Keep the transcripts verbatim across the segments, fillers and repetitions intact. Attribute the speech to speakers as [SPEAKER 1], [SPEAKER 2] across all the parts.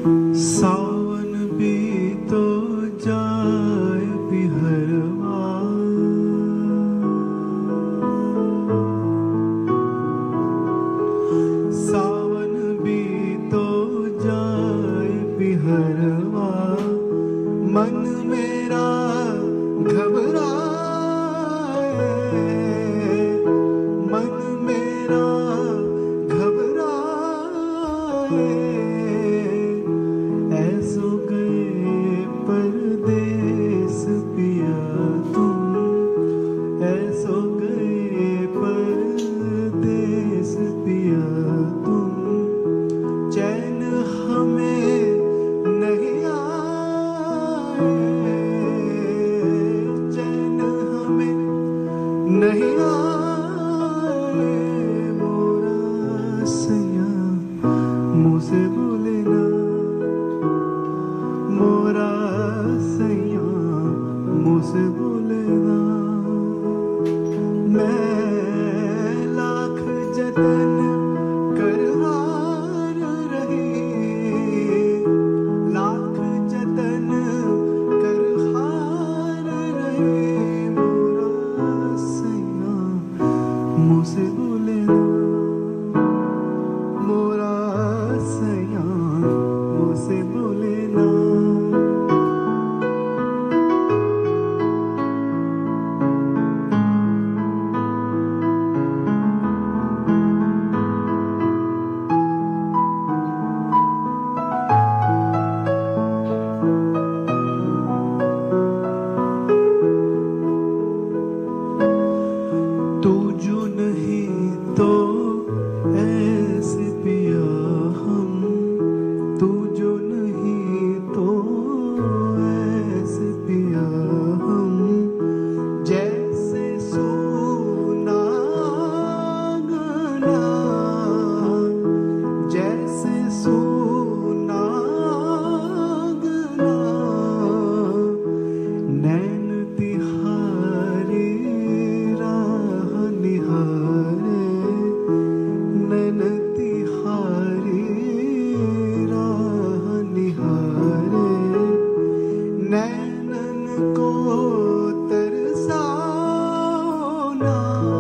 [SPEAKER 1] सावन भी तो जाए बिहरवा, सावन भी तो जाए बिहरवा, मन मेरा घबराए, मन मेरा घबराए। ऐसो गए परदेस पिया तुम, ऐसो गए परदेस पिया तुम, चैन हमें नहीं आए, चैन हमें नहीं आए। मोरा सैया मुझसे बोले ना, मोरा सैया मुझसे बोले ना। मैं लाख जतन कर हार रही, लाख जतन कर हार रही। मोरा सैया मुझसे बोले ना, मोरा सैया मुझसे बोले ना। तू जो नहीं तो ऐसे पिया हम, तू जो नहीं तो ऐसे पिया हम, जैसे सोना गना, जैसे सोना गना। नैन तिहारी राह निहारे, नैन तिहारी राह निहारे। नैनन को तरसाओ ना,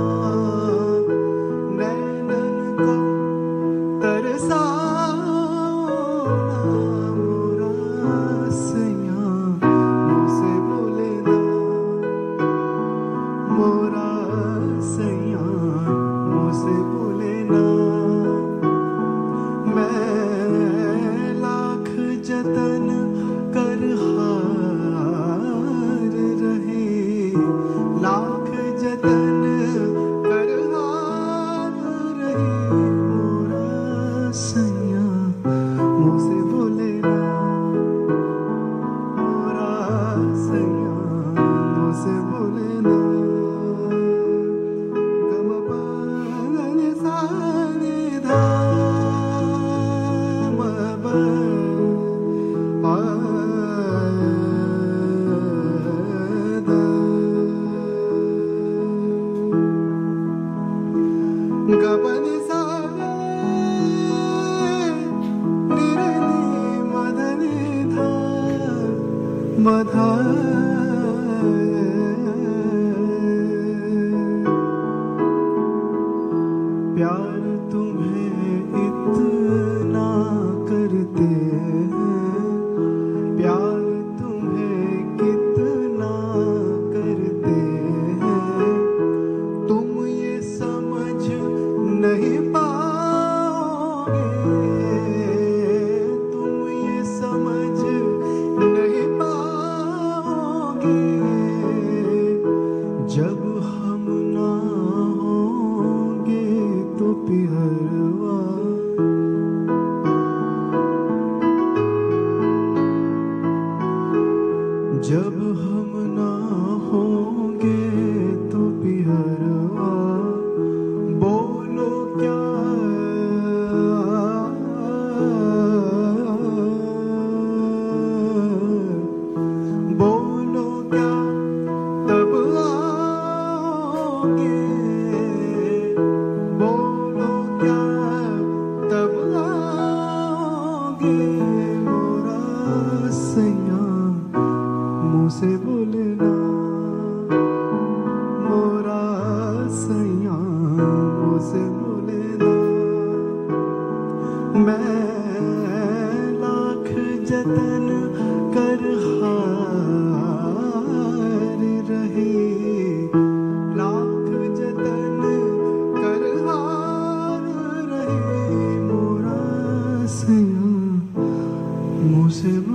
[SPEAKER 1] नैनन को तरसाओ ना। मोरा सैया मुझसे बोले ना, मोरा सैया मुझसे बोले ना। मैं लाख जतन कर हार रही, लाख जतन कर हार रही। मोरा सैया मुझसे बोले ना, मोरा सैया मुझसे बोले ना। गम पागल सारे धाम गबनी सारे निरनी मदनी धा मधा। प्यार तुम्हें इतना करते हैं, प्यार तुम्हें कितना करते हैं, तुम ये समझ नहीं पाओगे, तुम ये समझ नहीं पाओगे। मुझसे बोलना मोरा सैया मुझसे बोलना मैं लाख जतन कर हार रही लाख जतन कर हार रही मोरा सैया मुझसे